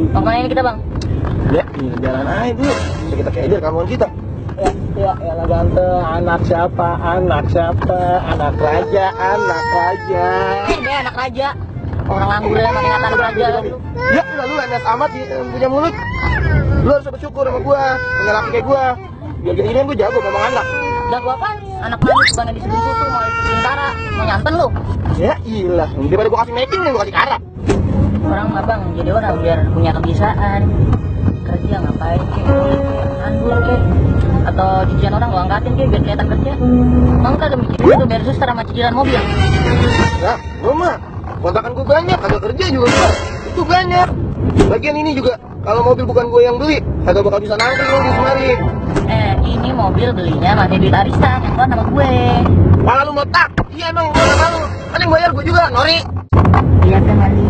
Mau kemana ini kita, Bang? Ya, ini jalan aja dulu. Bisa kita kejar kawan kita. Ya lah ganteng. Anak siapa? Anak siapa? Anak raja, anak raja. Dia anak raja. Orang nganggur ya, makin anak raja. Ya, lu landas amat sih, punya mulut. Lu harus bersyukur sama gua, punya laki kayak gua. Biar gini-ginian gua jago ngomong anak. Jago apa? Anak manis, bukannya disebut susu, mau disebut kara. Mau nyanten lu? Ya ilah, daripada gua kasih making, gua kasih kara. Orang mah Bang, jadi orang biar punya kebiasaan. Kerja ngapain kek, nganggur kek. Atau cicilan orang gua angkatin kek, biar kelihatan kerja. Mau kagak mikirin itu biar suster sama cicilan mobil? Ya, gua mah kontrakan gua banyak, kagak kerja juga gua. Itu banyak. Bagian ini juga, kalau mobil bukan gua yang beli, kagak bakal bisa nangkring lu di semari. Ini mobil belinya masih duit arisan, yang sama gue. Malah lu motak. Iya emang gua malu. Kan yang bayar gua juga, Nori. Iya kan, Ali.